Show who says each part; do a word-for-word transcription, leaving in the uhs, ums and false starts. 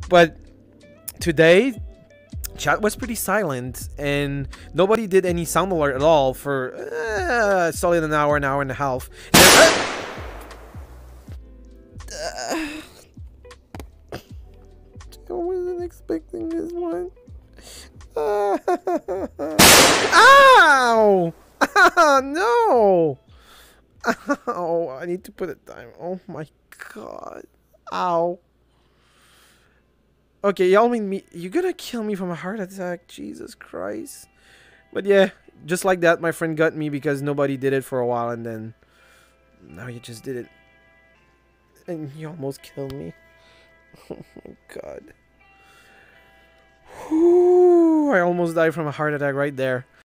Speaker 1: But today, chat was pretty silent, and nobody did any sound alert at all for uh, solid an hour, an hour and a half. And, uh, I wasn't expecting this one. Uh, ow! Ah, no! Ow! I need to put it down. Oh my god! Ow! Okay, y'all mean me? You're gonna kill me from a heart attack? Jesus Christ! But yeah, just like that, my friend got me because nobody did it for a while, and then now you just did it, and you almost killed me. Oh my god! Whew, I almost died from a heart attack right there.